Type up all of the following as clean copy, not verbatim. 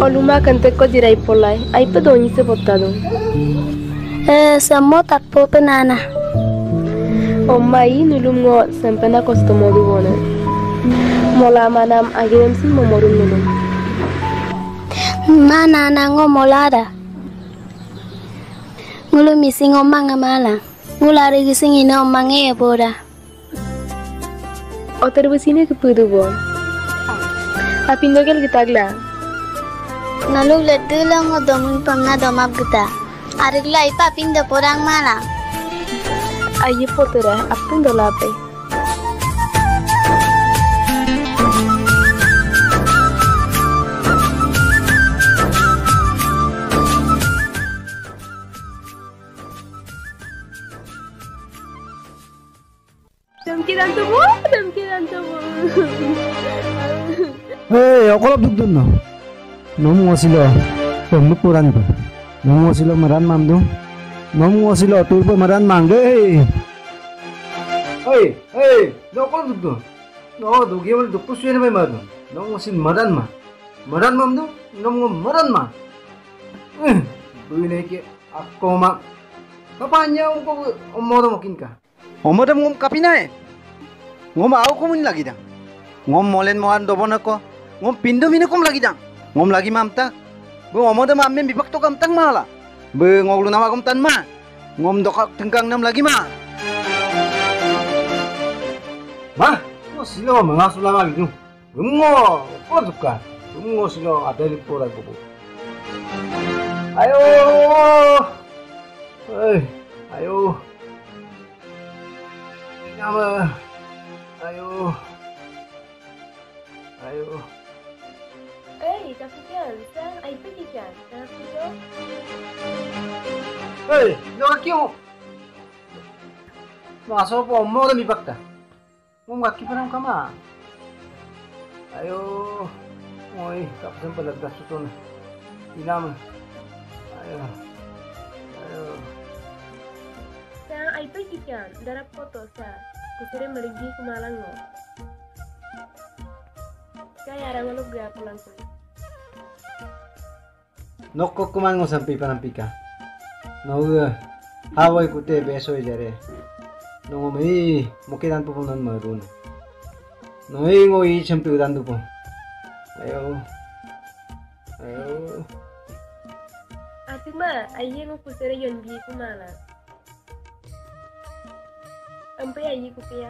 Oluma kante ko diray polay. Ay pa doni se botado. Samo takpo penana. Omai nulum ngo sempena kostomo duwona. Mola manam agem sin momorum nulum. Mana nango molada. Ngulu missing omang amala. Ngulari gising ina omange eboda. Otar basine ke pudu bon. Apindo kel gitagla. Naluk leddu lang odomun pamna domap gita. Arigla ipa pindo porang mala. Aye potera apun dolape. Damkiran tubo. Hei, ako lang dugdun no. Nomu ngosilo, pemuk puran ko. Nomu ngosilo maran mamdu. Nomu ngosilo tulpo maran mangge. Hei, no ako lang dugdun. No, dugi mal dugpo suya na may madu. Nomu ngosil maran ma. Maran mamdu, nomu maran ma. Dugi na iki ako ma. Kapanya ko umodo makin ka. Umodo mo kapinay. Ngom au kumun lagi dah. Ngom molen mohan dobon ako. Ngom pindo minakum lagi dah. Ngom lagi mamta. Bu omoda mamme bibak to kam tang mala. Bu ngoglu nama kum tan ma. Ngom dokak tengkang nam lagi ma. Ma, no silo mengasu lama gitu. Ngo, ko duka. Ngo silo adeli pora bubu. Ayo. Ayo. Nama. Ayo. Kapitan, sang ay pegikan. Kapito. No aquí mo. Masuk po mo na mibak ta. Mo ngaki pa ng kama. Ayo. Oy, kapsan palagdas ito na. Ilam. Ayo. Sang ay pegikan. Darap foto sa. Kusire merigi kumalang mo. Kaya arang lo gaya pulang tuh. Nokko kuman ngo sampai panampika. Noga hawai kute beso jare. Nongo mai mukidan pupunan marun. Noi ngo I sampai udan dupo. Ayo. Atuma aye ngo kusire yon bi kumala. Ampai aye kupia.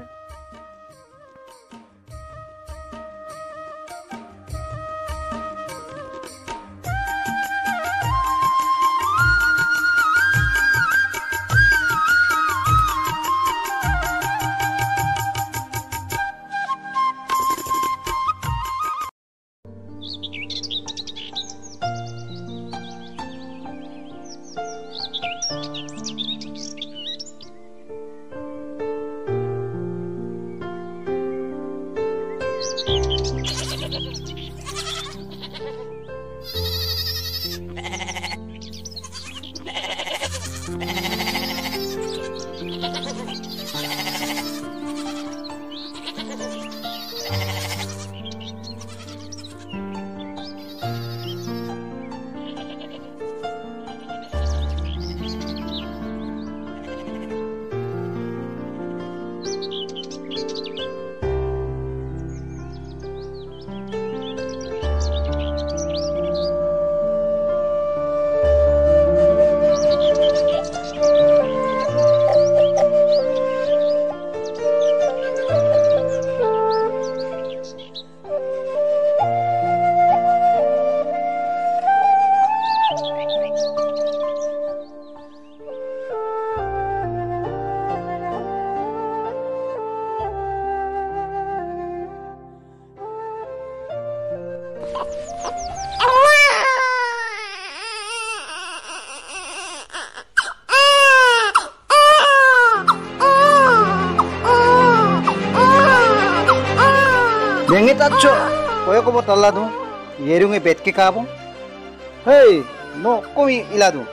Bengit acho, koyo ko botalla do. Yerunge bet ke kabo. Hey, no komi iladu.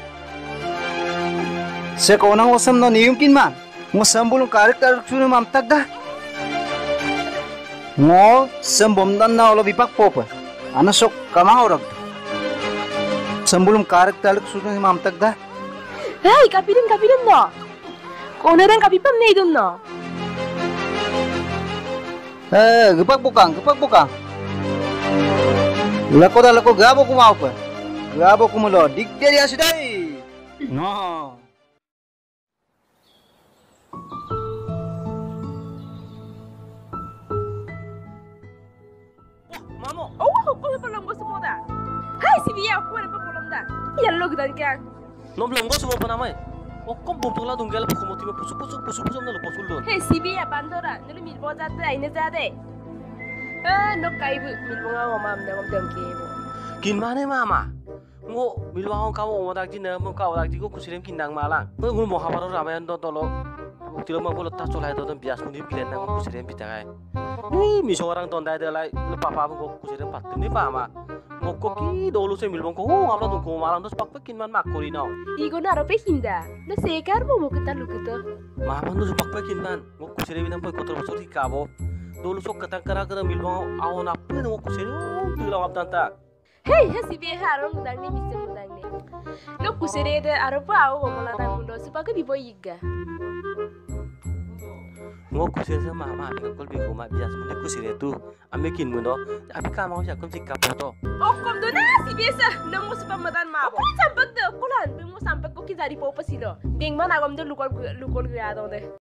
Se ko nang osam no niyumkin man. Mo sambulung karakter chunu mam tagda. Mo sambom dan na olo bipak popa. Anasok kamang orak. Sebelum karek taluk sudah mamtak dah. Hei, kapirin no. Koneran kapipam ne idun no. Gepak bukang. Lako gabo kumau pa. Gabo kumulo. Dik dari asidai. No. Mamo, oh, kung palang gusto mo da. Hai, si Bia, ako na pa palang da. Yan lo gidan kya. Nom longgo semua panamai. Okom bom la dunggal pukumuti me pusu na lo posulun. Hey, si Bia, bandora, nulu milbo jate, aine jate. No kaibu milbo nga ngomam na ngom kebo. Kin mane mama. Ngo milwa kamu omodak di na mo ka odak di ko kusirem kindang malang. Mo ngun mo habaro ramayan do tolo. Tilo mo bolo ta cholai do bias muni bilen na kusirem bitakai. Ni mi seorang tondai de lai lo papa ko kusirem patim ni mama. Ngo ko ki dolu se milbon ko ngapla dun ko malang dos pakpe kin man makori na. Igo na ro pe hinda. No sekar mo kita lukito. Mama dos pakpe kin man. Ngo kusirem na po ko tro bosor di kabo. Dolu sok katang kara kara milbon awon appe ngo kusirem tilo ngap tanta. Hey, si Bia harong gudang ni misem gudang ni. Lo kusere de aro pa awo mola da mundo supaya bibo yiga. Ngo kusire sama mama abi kol bi kuma bias mun kusire tu ame kin mundo abi ka mau ya kom sikap to Oh kom do na si besa no mo supaya madan mabo sampak de kulan bi mo sampak ko kizari po pasilo bing man agom de lukol grado de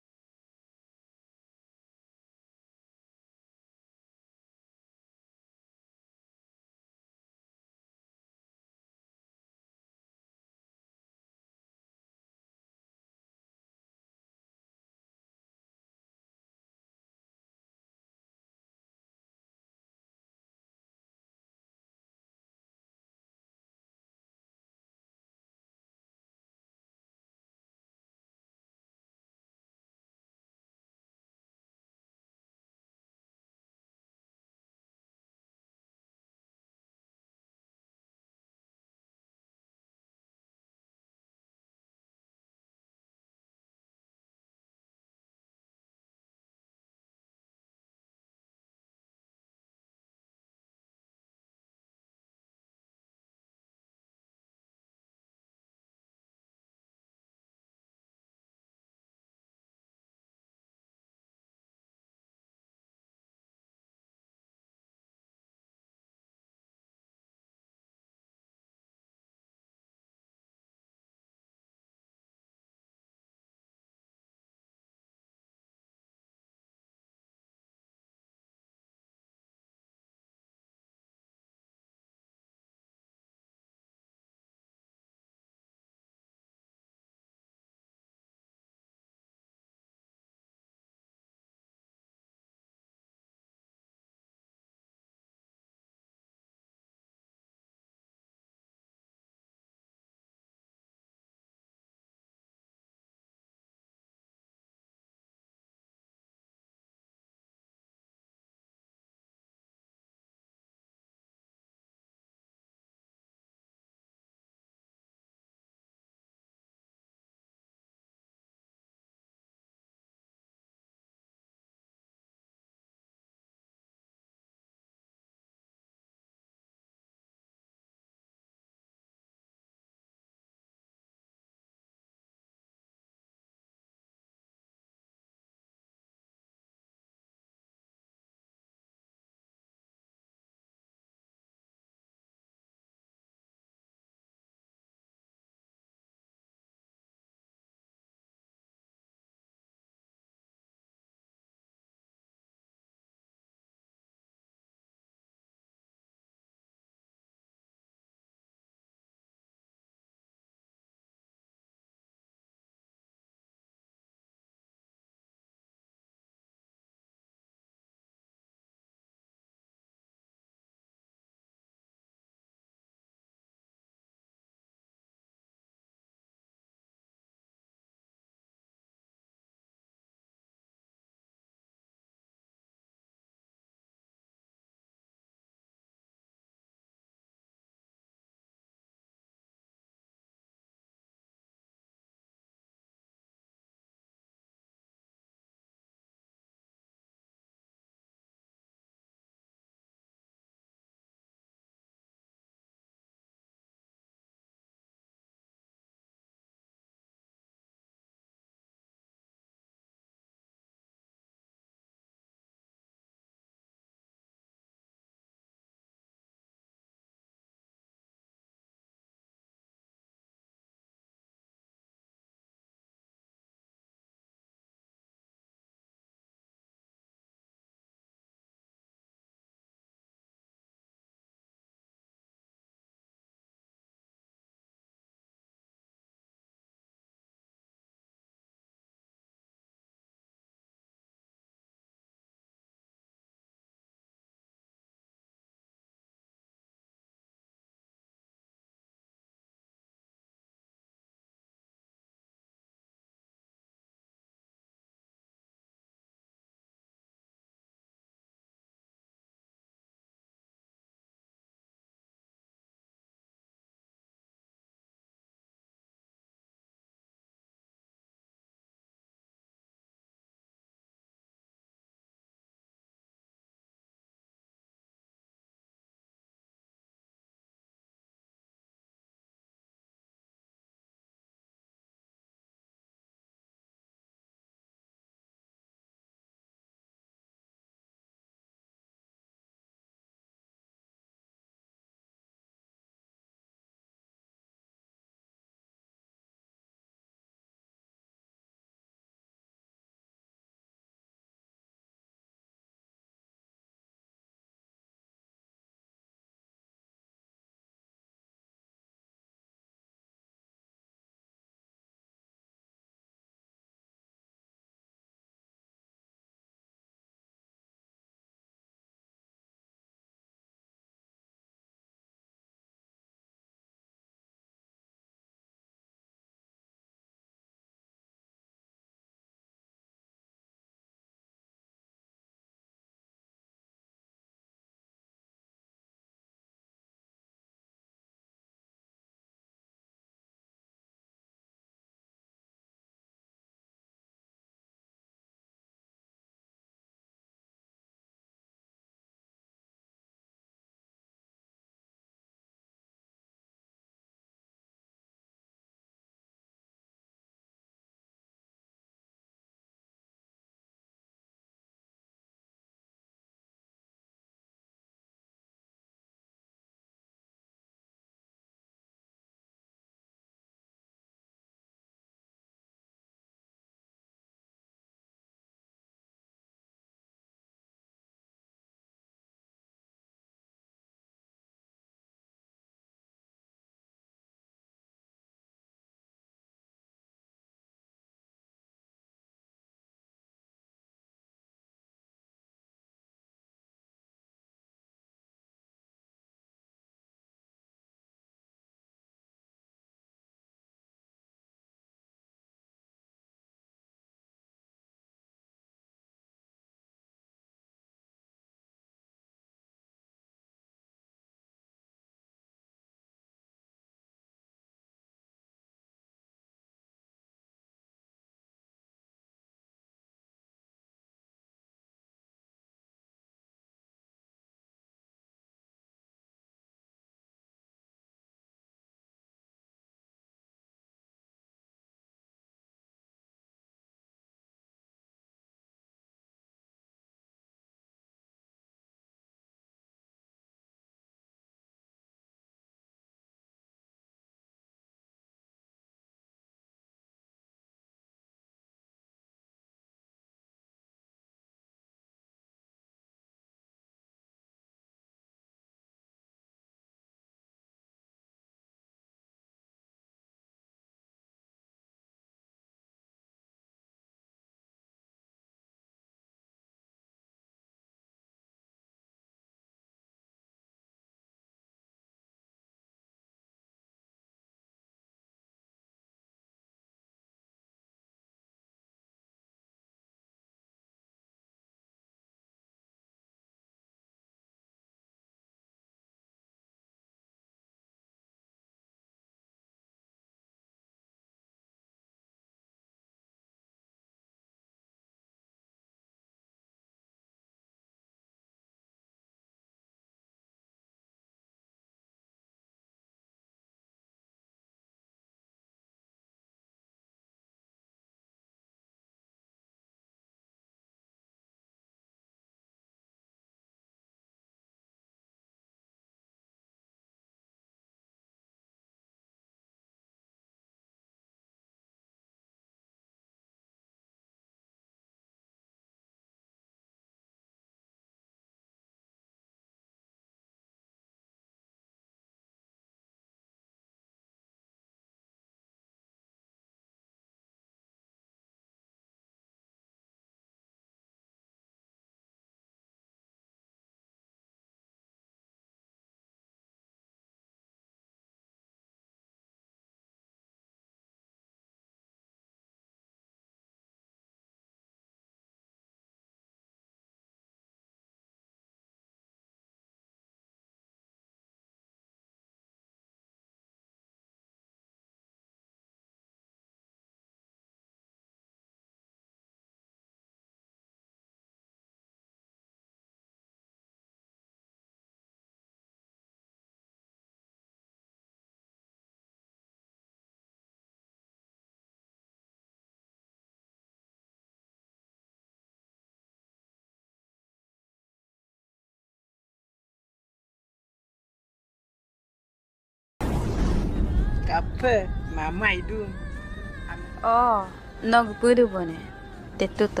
Kappa, mama itu. Oh, nog puru bone. Tetu to.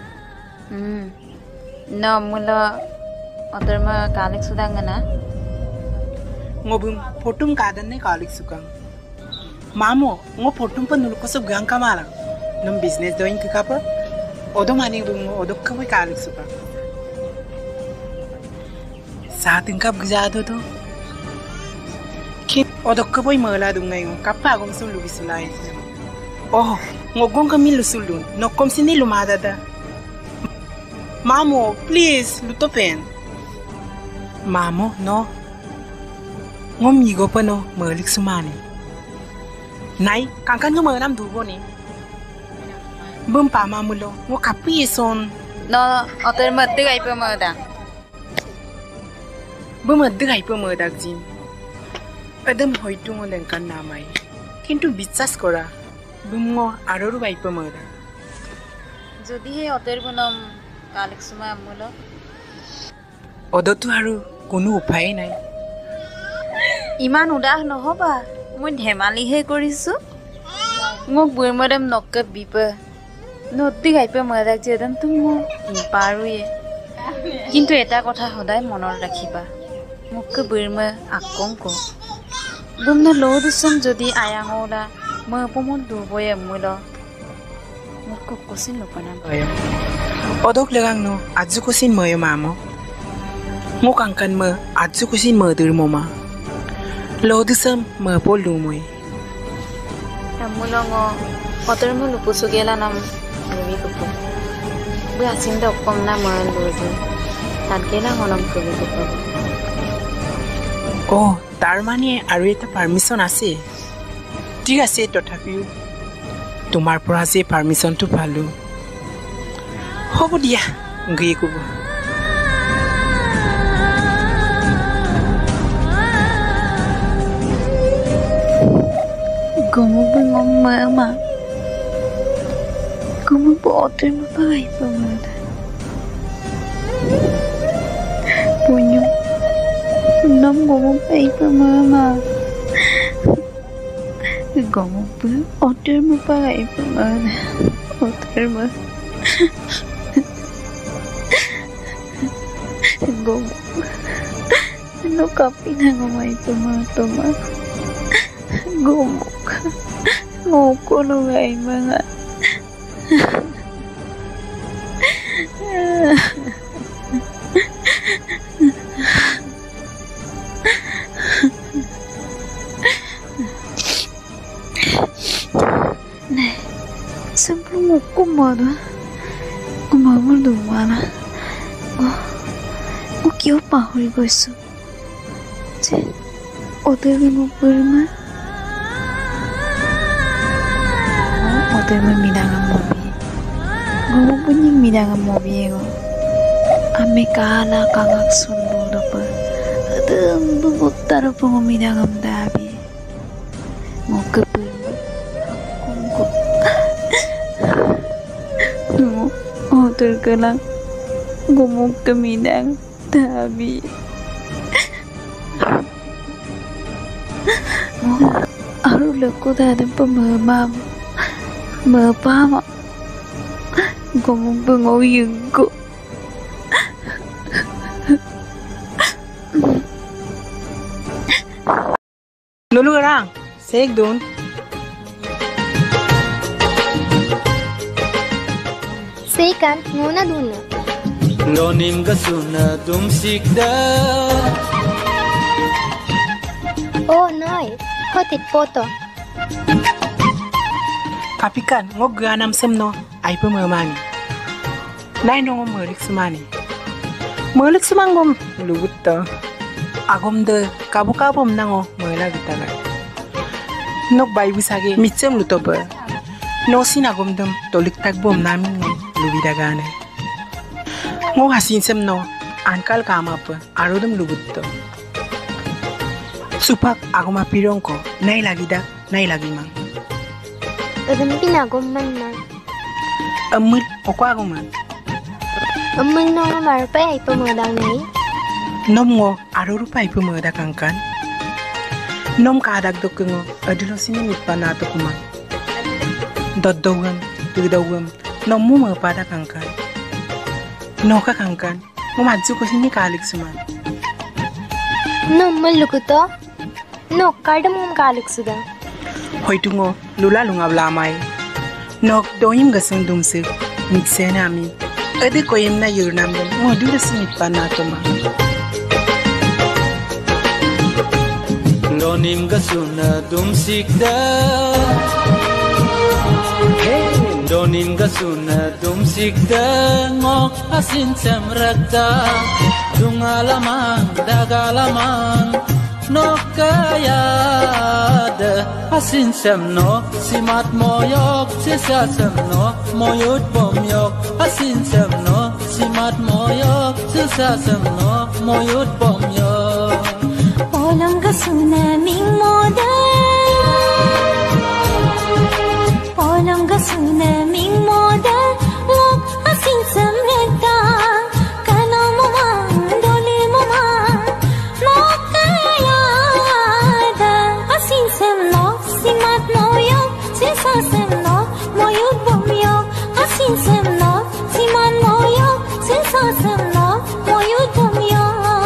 No mula otorma kalik sudangana. Ngobum photum kadan ne kalik sukang. Mamo, ngo photum pa nulko sab gang kamala. Num business doing kapa. Odo mani bum odo kawai kalik sukang. Saat ingkap gejado to. Kip odo kawai mala dung ngayon kapa agom sum lugi sulai. Oh, ngogong kami lusulun. No kom sini lumada da. Mamo, please, lutopen. Mamo, no. Ngomigo pa no, malik sumani. Nay, kangkan nga manam dugo ni. Bumpa mamulo, ngo kapi son. No, otorma tigay pa mada. Bumadagay pa madag jin. Adam hoytu ngo lengkan namay. Kintu bisas kora. Bumngo aroru bay pa madag. Jodi he otorgunam kalik suma mulo. Odo tu haru কোনো উপায় নাই ইমান উদাহ নহবা মই ধেমালিহে কৰিছো মোক বুইমৰম knock বিপে নদী গাইপে মৰাক যেদম তুমি পাৰুয়ে কিন্তু এটা কথা সদায় মনৰ ৰাখিবা মোক বুইমে আকংক বুমন লৌদুসম যদি আয়াঙলা মই অপমন দুবয়ে মুল মোক কছিন লপনা odok legang no adzu kusin moyo mamo ngok angkan me adzu kusin me dur moma lodusam me polu moy mulongo otor mo lupusugela nam lewi kupu bu asin da kom na mo lozi tagela honam kubi kupu oh tar mane aru eta permission ase ঠিক আছে তথাপিও তোমাৰ পৰা যে পাৰমিশনটো পালো হ'ব দিয়া গৈ কব Kamu bengong mama. Kamu bodoh mapai pemada. Punya. Nam kamu pai pemama. Kamu bodoh mapai pemada. Bodoh mah. Kamu. No kapin ang may tuma. Gumuk. Ngoko no ngay mga. Này, sebelum aku marah, mama udah marah. Oh, kyo pahuri gosu. Oter mo perma. Oter mo minangan mobi. Gomo punya minangan mobi ego. Ame kala kangak sundul dopa. Adem bubutar po mo minangan dabi. Mo keperma. Kungko. Mo oter kalang. Gomo keminang dabi. Aru lako dadam pa mamam. Mapama. Gomong bengoyeng ko. Lulu orang, sek don. Sekan nguna duna. Nonim gasuna dumsikda. Oh noy, hotit poto. Kapikan ngok ganam semno ay pemamani. Nay nongo merik sumani. Merik sumangom lugut to. Agom de kabu-kabom nango mela gitaga. Nok bay bisage mitsem lutoba. No sinagom dem tolik tagbom namin lubidagane. Ngo hasin semno ankal kama pa arodem lugut to. Supak agoma pirongko nay lagida nay lagimang. Adem pinagumman na. Amul oko agoman. Amman nong marpay ay pumadang ni. Nom ngo aruru pa ipumada kangkan. Nom kadak dokengo adilo sini mitpana to kuma. Dodowam, tudowam, nom mu pada kangkan. Noka kangkan, mo madzu ko sini kalik suman. Nom malukuto. Nok kadamum kalik suda. Hoitungo lula lunga blamai. Nok doyim gasung dumsik miksena ami. Ade koyim na yurnam dam mo dilo sini mitpana to ma. Donim gasuna dumsikda Donim gasuna dumsikda ngok asin samrakda Dungalamang dagalamang nokayada asin samno simat moyok sisa samno moyut pomyok asin samno simat moyok sisa samno moyut pomyok Polang gasuna ming moda Polang gasuna ming moda Lok asin samreda Kana momang dole momang Nok kayada Asin samno simat moyok Sisa samno moyut bomyok Asin samno simat moyok Sisa samno moyut bomyok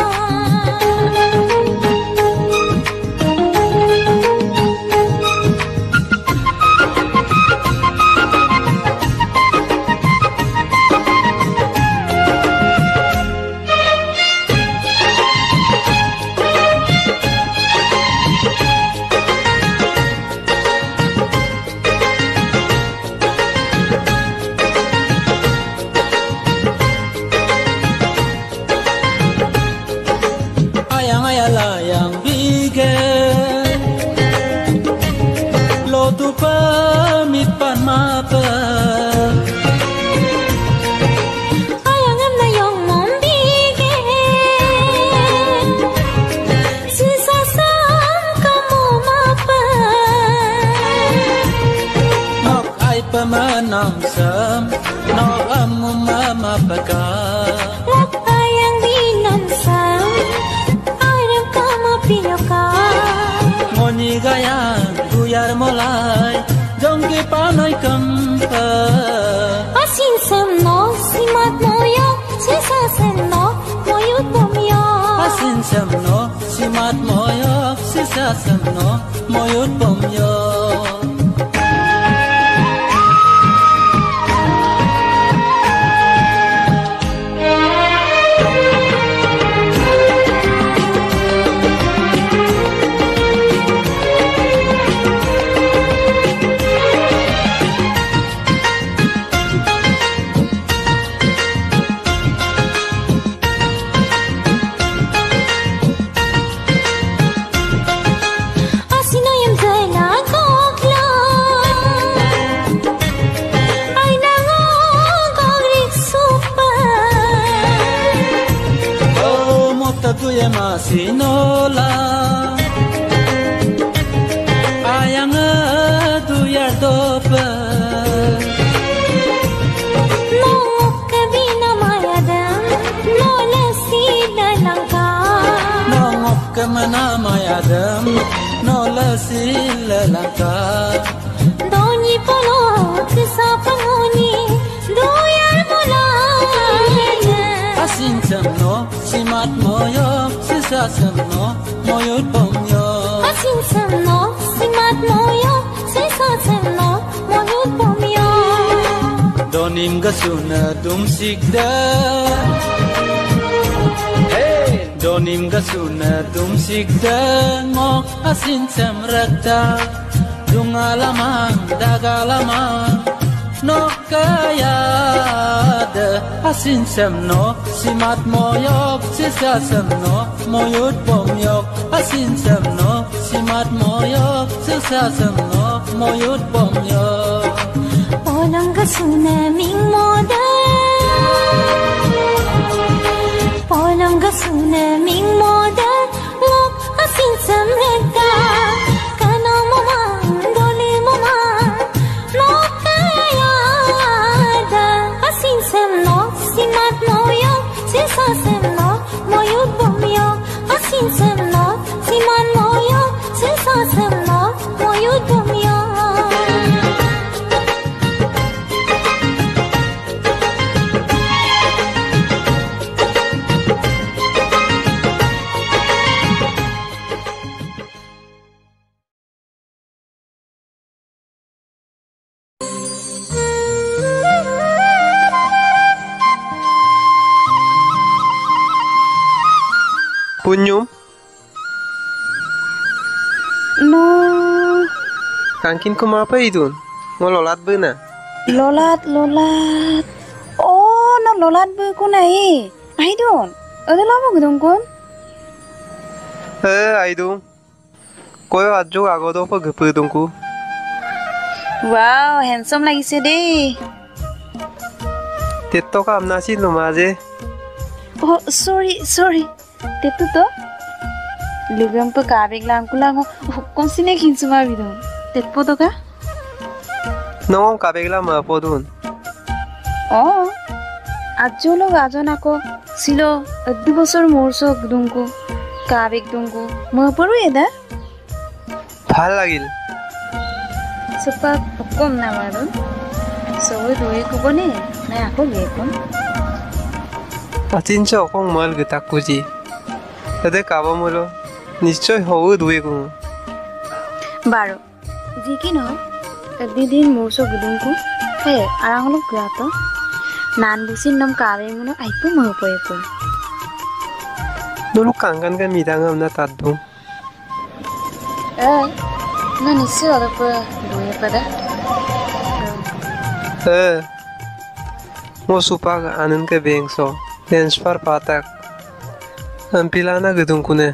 Pemenang sem nok amu mama baka Lak ayang dinan sam ayang kama piyoka ngoni gayang guyar molai jongki panai kampa Asin sam no simat moyok sisa sam no moyut bomyok asin sem no simat moyok sisa sem no moyut bomyok Masinola ayang adu yardopa Nongok kabina mayadam Nola sila langka nongok kemana mayadam nola sila langka Donyi polo kisa pangoni Doyar mulai asin semno simat moyok sisa semno moyut pomyok Asin samno simat moyok Sisa samno moyut pomyok donim gasuna dumsikda donim gasuna dumsikda ngok asin samrakda dungalamang dagalamang nokayada asin semno simat moyok sisa semno moyut pomyok asin semno simat moyok sisa semno moyut pomyok Polang gasuna ming moda Polang gasuna ming moda Lok asin samreda Kana momang dole momang Nokayada Asin samno simat moyok Sisa samno moyut bomyok Asin samno simat moyok Sisa Punyum No kangkin kuma apa idun ngololat beuna lolat oh no lolat be ko nahi aidon ada lama gudung kon aidung koyo ajo agodo pa gepudungku wow handsome লাগিছে দেই tetto kam nasi lumaje oh sorry tetto to lugam pa kabig lang kulang hukum sine khinsuma bidon tetpo to ka nong kabegla ma podun oh ajo log ajon ako silo 2 বছর মোরসো দুংকু কাবেক দুংকু ম পড়ু এদা ভাল লাগিল সুপা কম না মারুন সবই দুই কুবনে না আকো গে কোন আচিনছো অকং মাল গতা কুজি এদে কাব মলো নিশ্চয় হউ দুই গু বারো জি কি ন দিদিন মোরসো গুদুংকু হে আরাংলো গাতো nan busin nom kabe muno aipu mo poepo nulu kangan kan midangam na tadung na nisi oda pa duye pada mo supag anan ke bengso transfer patak ampilana gedung kune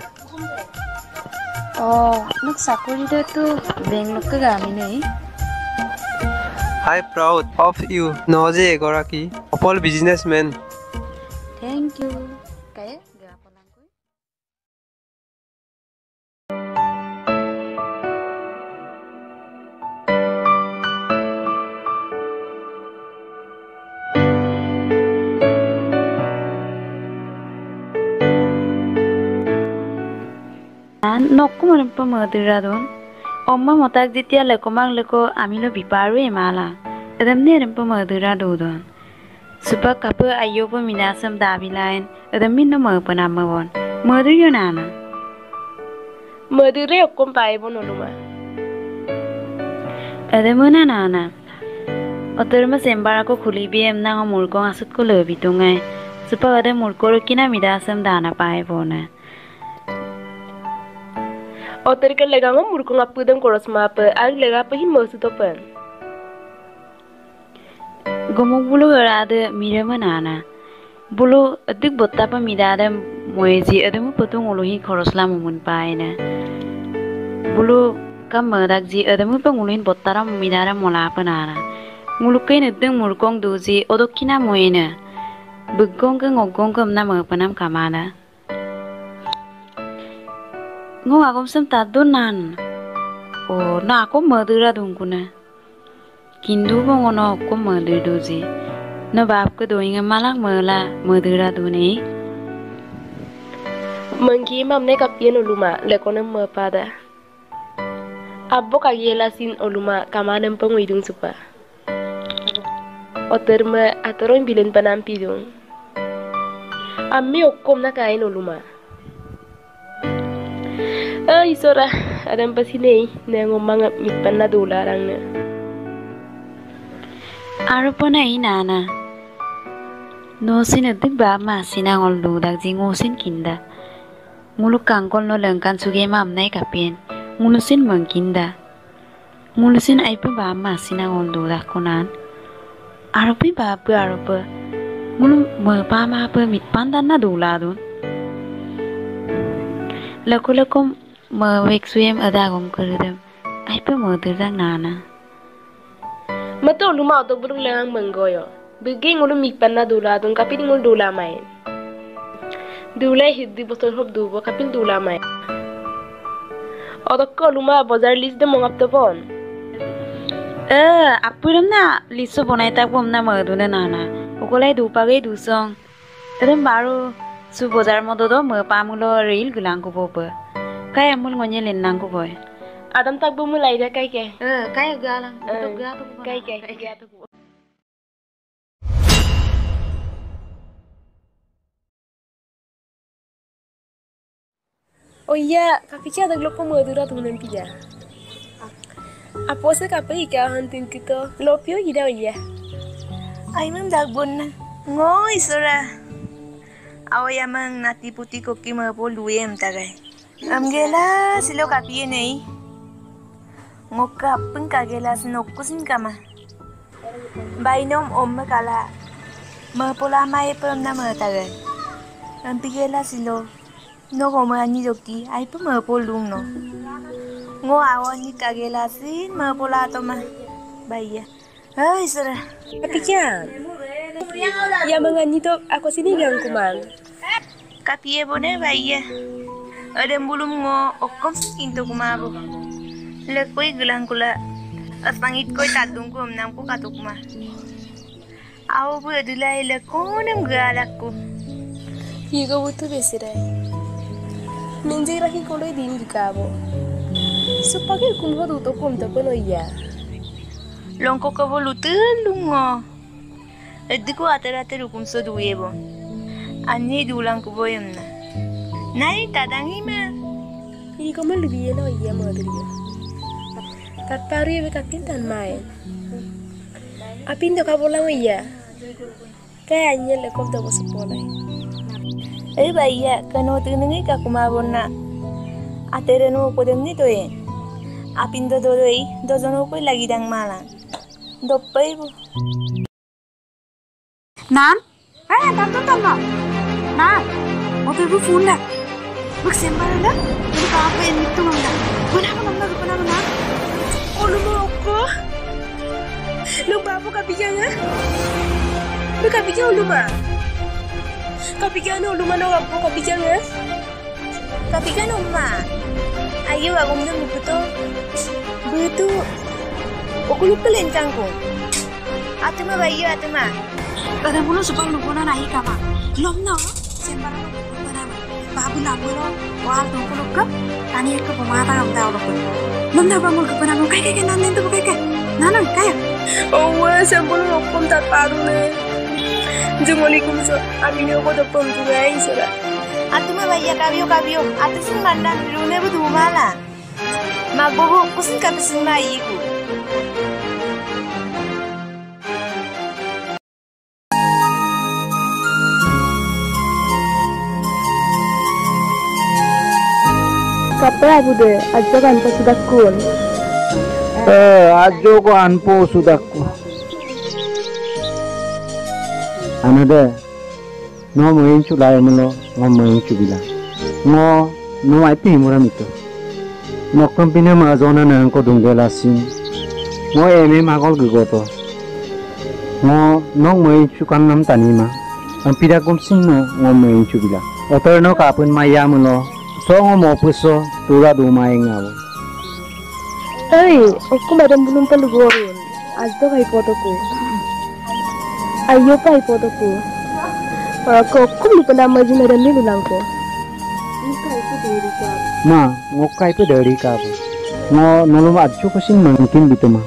oh nak sakuri de tu benglok ke gami nei I proud of you noje egoraki opol businessman thank you kaya ga polangku nokku manpa madiradon Oma motak ditia lekomang leko amilo biparu emala. Adam ne rempo madura dodon. Supa kapu ayo po minasam dabilain. Adam min no mapan amawon. Madur yo nana. Madure okom paibo noluma. Adam na nana. Otor ma sembara ko khuli bi em na murko asut ko lobi tungai. Supa adam murko kina midasam dana paibo na. Otor ka legangam murko ngapudam koros mapa ag lega pahin mosu topan. Gomok bulu garade mirama nana. Bulu adik botta pa midada moeji adamu patung uluhi korosla mumun paina. Bulu kam madak ji adamu pa nguluhin bottara midara mola pa nana. Ngulukain adeng murkong duji odokina moena. Bugong ka ngogong kam na mapanam kamana. Ngong akom sem tadun nan. Oh, na ako madura dungkuna. Kindu bong ono ako madur doji. Na bap ko doing malak mala madura duni. Mangki mamne kapian uluma lekonam mapada. Abbo kagela sin uluma kamanam pangwidung supa. Oterma atoron bilen panam pidung. Ammi okkom na kain uluma. Isora adam pasinei nangomang mitpan na dolarang na. Arapo na inana. No sinadig ba masina ngol ludak jingosin kinda. Nguluk kangkol no lengkan suge mam na ikapin. Ngulusin mangkinda. Ngulusin ay pa ba masina ngol ludak kunan. Arapi ba pa arapo. Nguluk mapa mapa mitpan dan na doladun. Lako mawek suyem adagom kerudem. Ay pa moderdang nana. Mato uluma auto burung lengang menggoyo. Begeng ulu mikpan na dula dong kapil ngul dula main. Dula hiddi botol hop dubo kapil dula main. Odokko uluma bazar list de mongap topon. Apuram na liso bonai tak bom na maduna nana. Ukolai dupagay dusong. Adam baru su bazar mododo mapamulo rail gulang ko popa. Kaya mul ngonye lenang ko boy. Adam tak bumulai dah kai ke. Kaya galang. Betul gato ko. Kai gato ko. Oh iya, kapi kia ada gloko madura tunan pija. Apa se kapi ika hantin kita lopio ida iya. Ay mam dagbon na. Ngoy sura. Awak yang nati putih koki merpo luem tagai. Amgela silo kapi nei. Ngokap pun kagela senokusin kama. Bainom kala. Merpola mai pem nama tagai. Ampigela silo. No ani joki ai pun merpo lung no. Ngo awan ni kagela sin merpola toma. Baia. Hai sera. Tapi kan? Ya mengani tu aku sini yang kumang. Kapi bone baia. Ada bulum ngo okom kinto kumabo. Lekoi gelang kula. Asangit koi tadung ko namko katukma. Aw bu adulai lekonem galakku. Higo butu besirai. Minjai rahi koloi din dikabo. Supaya kumho duto kum to kono iya. Longko kavolutun lungo. Ediko ater hukum so duwebo. Ani dulang ko boyem na. Nai tadangi ma. Ini kamu lebih enak iya madriya. Kat paru ya bekatin tan main. Apin to kabolang iya. Kayaknya lekop to sepolai. Baia kano tunengi ka kumabona. Atereno ko dem ni to e. Apin do doi dozono ko lagi dang malang. Dopai bu. Nan, tonton. Nan, mau tuh phone dah. Buk sembara dah. Ini apa yang itu mana? Kenapa? Oh lu mau ko? Lu babu kapijang ah? Lu kapijang lu mah? Kapijang lu mana aku kapijang ah? Kapijang mah. Ayo aku mungkin betul. Aku lupa lencang ko. Atuma bayu atuma. Ada pun supang lupa nahi kama. Lom na, sembara lupa na. Babu lamuro, wal tungku lupa. Tani ekor pemata kamu tahu lupa. Lom na bangul lupa na. Kayak nanen tu kayak. Nanan kayak. Oh sembul lupa tak paru le. Jumoli kumso. Amini aku tu pun tu gay sura. Atuma bayu kabio. Atusin mandan rune bu dumala. Magboho kusin kapisin bayi ku. Kapra bude, aja kan sudah kun. Ajo ko anpo sudaku. Anade, no main chulai melo, no main chubila. No ai pi muram itu. No kompine ma zona na ko dunggela sin. No eme magol gigoto. No main chukan nam tanima. Ampira kum sin no main chubila. Otor no kapun maya melo. Songo mo puso tura dumai ngabo. Aku madam belum perlu goreng. Ajo kai fotoku. Ayo kai fotoku. Aku lupa nama je madam ni dulangko. Ma, ngokai itu dari kabu. Nolong ajo kesin mungkin gitu ma.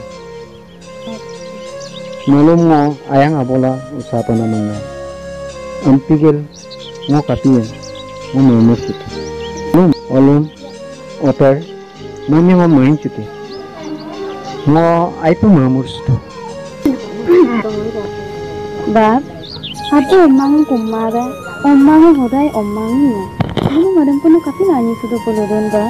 Nolong ayang abola usaha namanya. Ampigel ngokapian. Ngomong gitu. Olum, otor, mami main cuti. Ai pun mamur sudah. Bab, apa omang kumara? Omang hodai omangnya. Kamu madam pun kapi nani sudah pelurun dah.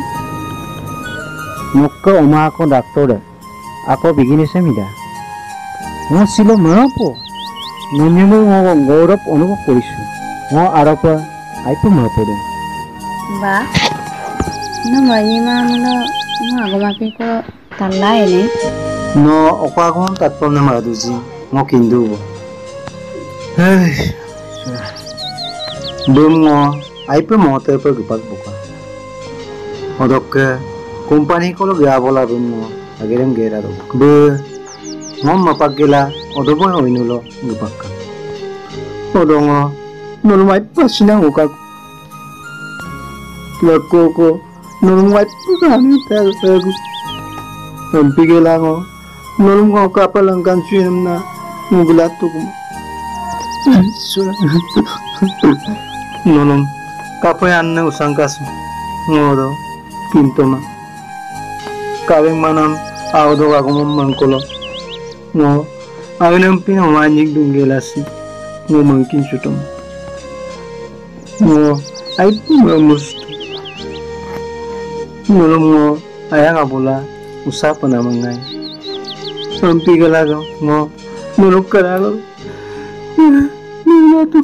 Muka oma aku doktor. Aku begini semida. Silo mampu. Mami gorop onu kurisu. Arapa, ai pun mampu dong. Ba, mani aku makin ko talai ni. Aku tak pernah madusi, kindu. Belum ai pun mau terper gepak buka. Odok company ko lo gaya bola belum agerem gera do. Mapak gela odok boy inulo gepak. Odong nol mai pasinang ukak. Ko nulung wat kami tahu. Hampir gelang nulung kapal langkan suinam na ngugulat tu kum. Nulung kapal anna usangkas ngoro pintoma. Kaweng manam audo aku mangkolo. Awenam pina wanyik dunggelasi ngomongkin sutum. Ngo ai mus nolong ngo ayang abola usah pernah mengai sampai galago ngo nolong karago nino tu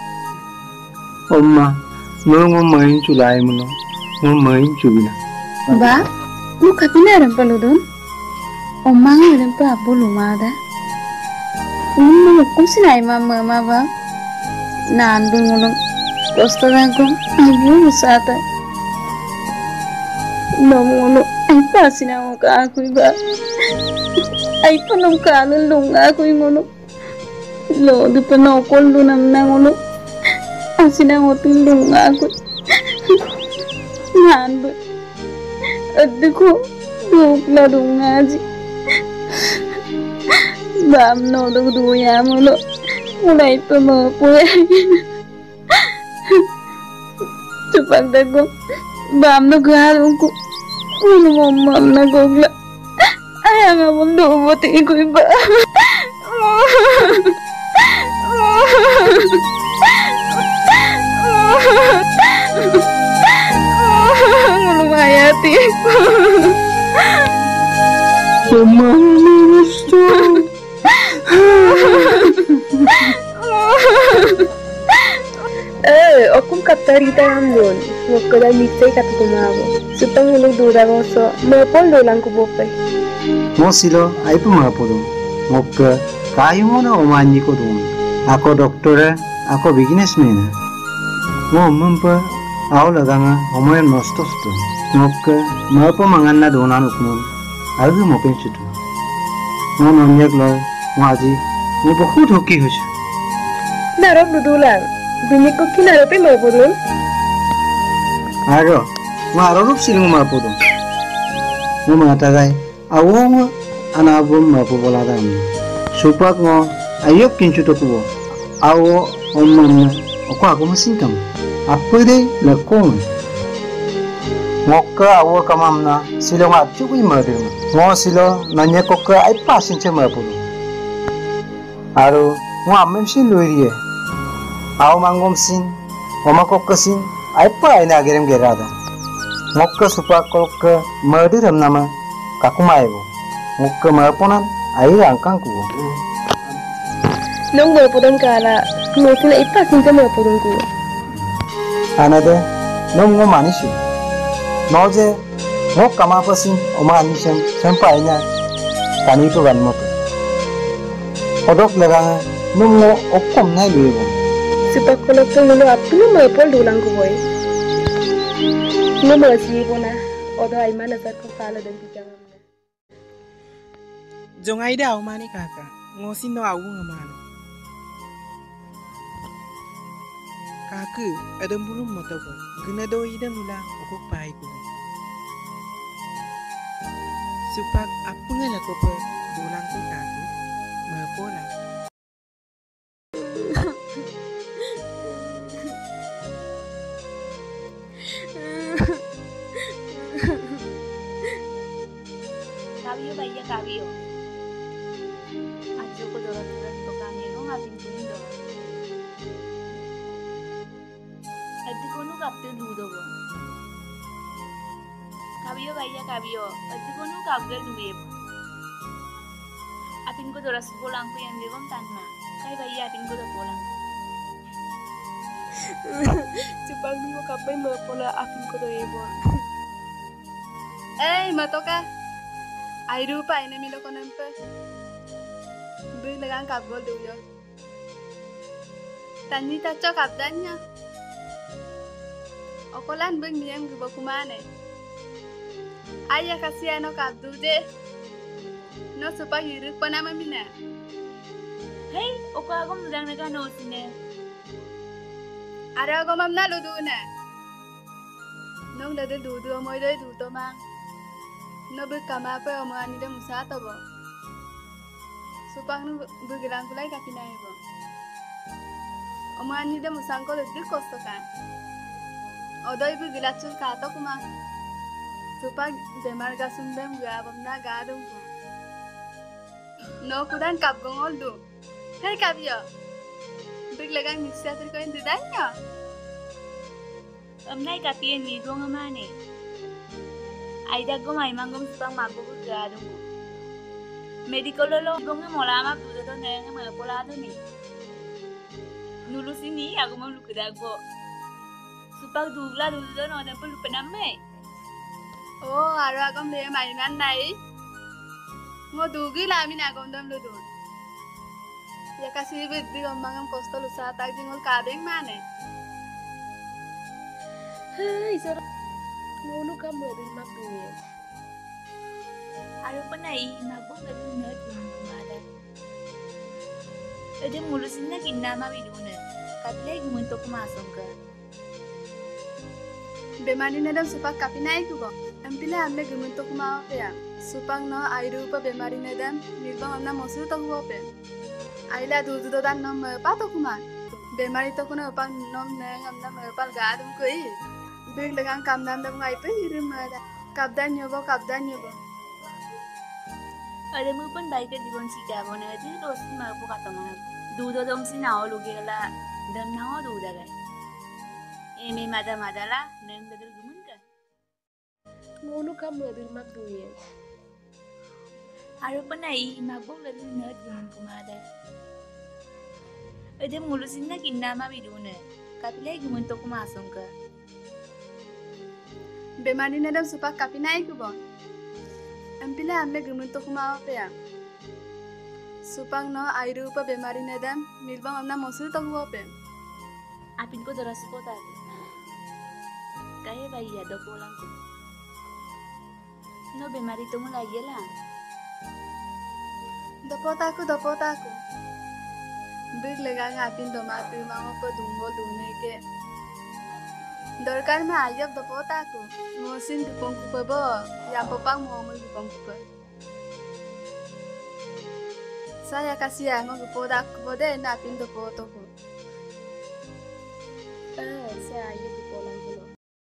Oma nolong ngo main culai mono ngo main cubina Ba, lu kapina ram paludon? Omang ram pa abu lumada. Lu kum sinai mama ba. Nan bung ngulung kosto ragum abu musata. Nomo ai pa sina ka aku ba. Ai pa nom ka lung aku ngono. Lo du pa no kol lu nam na ngono. Asina ngotin lung aku. Nan bu Adiko dukla dungaji bam no duk duya mulo mulai pemapu cepat dago bam no garungku ulu mam na gogla ayang abang dobot iku iba Mayati. Oma gusto. Okum kaptarita amdon. Wakala mitay katukumabo. Supang ulog dura ko so, mapol dolang ko bopay. Mo silo ai pu mapodo. Mokka kayu mo na omanyi ko dun. Ako doktor, ako businessman. Mo mampa Aku laganga omoyan nostos tu. Mokka mapa manganna donan ukmun. Agu mopen chutu. Mo nonyak loy, mo aji, mo bahut hoki hosh. Narok dudulang. Binik ko kinarape mapodon. Aro, mo arorup siling mapodon. Mo matagai, awong anabum mapoboladam. Supak mo ayok kinchuto kubo. Awo omman ako ako masingkam. Apa deh lekong? Ngokka awo kamamna silo ngat cukui madir. Ngo silo nanya kokka ai pasin cema pulu. Aru ngo amem sin luirie. Awo mangom sin, oma kokka sin ai pa ai na gerem gerada. Ngokka supa kokka madir am nama kakumaibo. Ngokka maponan ai rangkang kubo. Nong mapodon kala, ngokina ai pasin cema mapodon kubo. Anade nong ngo manisu noje ngo kama pasin oma anisem sampai nya tani to gan mo odok laga nong ngo okom nai lebo Supak kolok to mulo apno mapol dolang ko boy. No masi bona odo ai mana sar ko kala dan tikang. Jongai da umani kaka ngosin no awu ngamano. Kaku adam bulum motobo guna do idam ula okok pai ko supak apungala ko pe dulang ko kaku mapola Kabio bhaiya kabio ajo ko dora dora to kami no ngapin kunin do Adikono kapte dudo bo Kabio bhaiya kabio adikono kapte duwe Apin ko dora bolang ko yang debom tanma kai bhaiya apin ko do bolang Supang mo kapay mapola apin ko to ebon. Matoka Airu pa ina milo konempe Bui lagang kapgol duyo Tani tacho kapdanya Okolan beng miyam gubo kumane Aya kasiano kapdu de No supa hiruk panama mina Hey, oko agom dudang naga no sine Ara agom amna ludu na Nong lade dudu amoy doy duto mang No beg kama pa omani de musato bo Supang no begilang kulai kapinay bo Omani de musangko ledik kosto kan Odoy begilachul kato kuma Supang demar gasundem gabam na gadung ko No kudan kapgongol do Hey kabio Beg lagang mixatir ko yung didanya Nay kapi ni dong amane. Aida gom ay mangom supang mago ga dong. Medical lo gom mola ma tu to ne ma pola to ni. Nulu sini aku mau lu kedago. Supang dugla dulu no ne perlu pename. Oh, aro agam de mainan nai. Ngo dugi la mi na gom dam lu dun. Ya kasih biddi gom mangam kosto lu sa tak jingol kadeng mane. Hai, sora. Ngono kamu ada mak duwe. Aro panai mago ga dun ne kumada. Ede mulusin na kinama bidune. Katle gumuntok masong ka. Bemani nedam supak kapi naik tu kok. Empile amne gumuntok mau pe ya. Supang no airu pa bemari nedam nirbang amna mosul to huo pe. Aila du du dan nom pa to kuma. Bemari to kuna pang nom ne amna pal ga dum koi. Big legang kam dam dam ngai pe hirim ada. Kapdan nyobo. Ada mu pun baik di bon si ka bon adi ros ma po katama. Du do dom si nao lu gela dam nao du da gai. Eme mada la neng bedel gumun ka. Ngono kamu ada mak duwe. Aro panai mago ga dun ne gumun kumada. Ede mulusin na kinama bidune. Katle gumuntok masong ka. Bemani nedam supak kapi naik tu kok. Empile amne gumuntok mau pe ya. Supang no airu pa bemari nedam nirbang amna mosul to huo pe. Apin ko doras ko ta. Kaya bayya do pulang ko. No bemari to mo lagi la. Dapotaku. Big legang apin do matu mango pa dungo dune ke. Dorkar ma ayab dapotaku. Ngosin dupong ku bo. Ya popang mo mo dupong ku. Saya kasih ya ngo podak bode na apin do poto ko. Saya ayah di kolam dulu.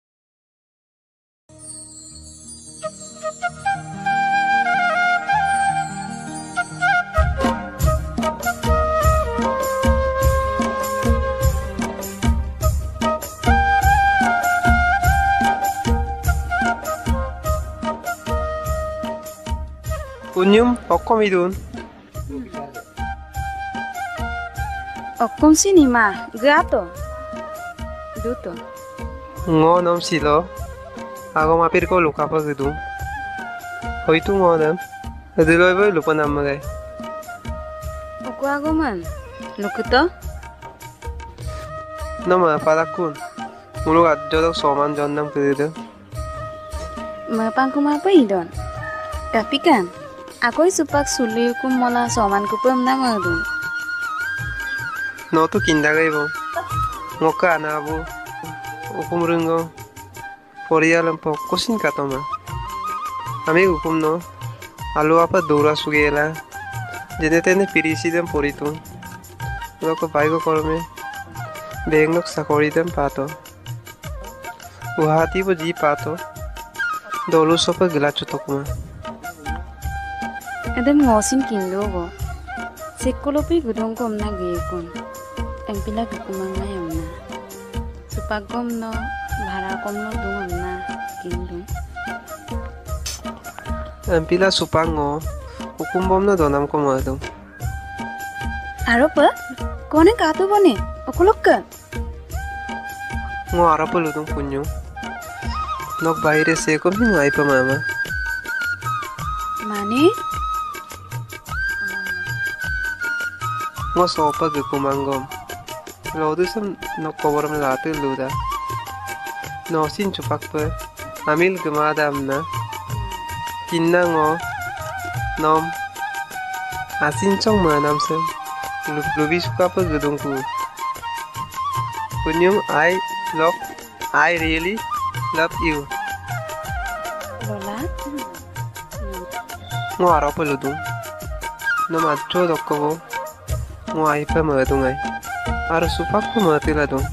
Kunyum, okom idun. Okom sini ma, gato. Duto. Ngo nom silo. Agom apir ko luka pa gedung. Hoitu ngo nam. Aduloy boy lupa nam magay. Oku agoman. Lukuto? Nama palakun. Mulu adjodok soman jonnam kededo. Mapangku apa idon? Tapi kan, aku supak suli hukum mola soman kupem nama dun. No tu kindagai bo. Ngoka anabu. Hukum rungo. Porialam po kusin katoma. Ami hukum no. Alu apa dora sugela. Jenetene pirisi dem poritu. Loko baigo korme. Benglok sakori dem pato. Uhati bo ji pato. Dolu sopa gelacho tokma. Adam ngosin kindo go. Sekolopi gudong kom na gayakon. Empila kukumang ngayam na. Supagom no, bhara kom no dumam na kindo. Empila supango, hukum no donam ko madum. Aro pa? Kone kato bone? Okulok ka? Ngo arapo ludung kunyo. Nok bahire se ko hingai pa mama. Mane? Ngo sopa gukumangom. Lodu sam nok koboram latu luda. No sin chupak pa. Amil gumada amna. Kinna ngo. Nom. Asin chong manam sam. Lubi suka pa gudung ku. Kunyum I really love you. Lola? Ngo arapo ludung. No macho dokko. Ngo ai pa madungai. Aro supak ko matila dong.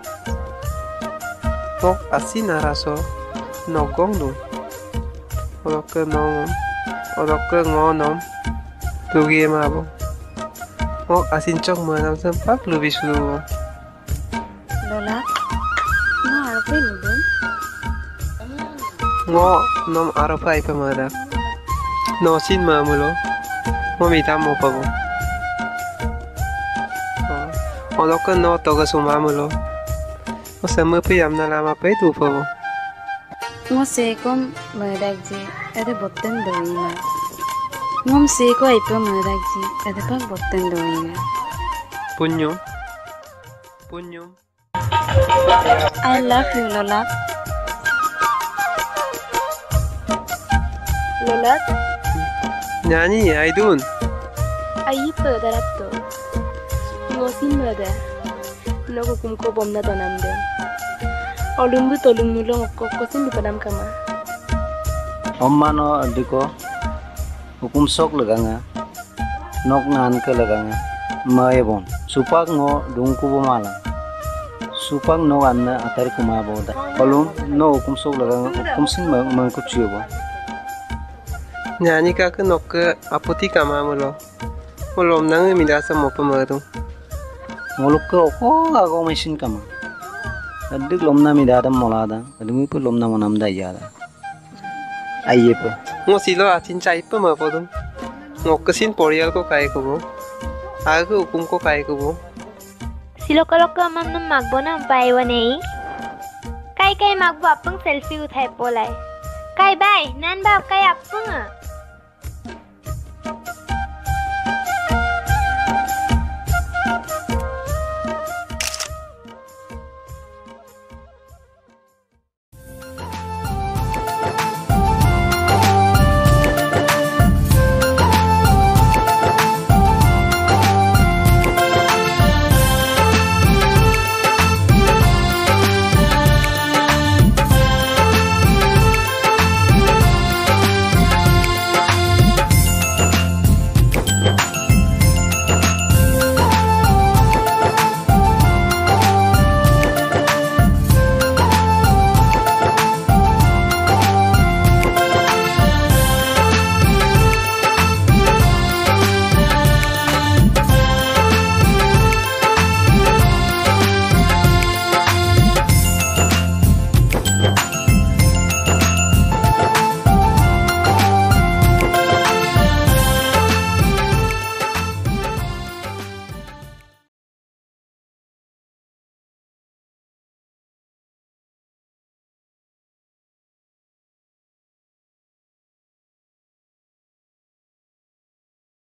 Tok asin araso. Nogong dong. Odokke nongom. Odokke ngonom. Tugi mabo. Ngo asin chok manam sempak lubi sulu. Lola? No, aro pa ngo nom aro pai pa mada no sin ma mulo mo mi tam mo pa bo ono kan no to ga suma mulo mo sama pe yam na lama pe tu pa bo ngo se kom madak ji ade botten doina ngom se ko ai pa madak ji ade pak botten doina punyo I love you Lola Lola nyanyi aidun ayi padarat to ngosin mada nogo kumko bomna donamde olumbu tolumulo kokosin di padam kama Omma no diko hukum sok leganga nok nan ke leganga maebon supak ngo dungku bomala supak no anna atar kuma boda kolum no hukum sok leganga hukum sin mang kuciyo bo nyanyi ka ke nok ke apoti kama mulo molom nang mi da sa mo pa ma tu ngoluk ke oko ago mesin kama adik lomna mi da molada adumi pu lomna monam da yada aye pa ngo silo atin chai pa ma po tu ngok ke sin porial ko kai ko bo aga hukum ko kai ko bo Silok-kolok man nung magbo na paiwan eh. Kay magbo apang selfie utay polay. Kay bay, nan ba kay apang ah.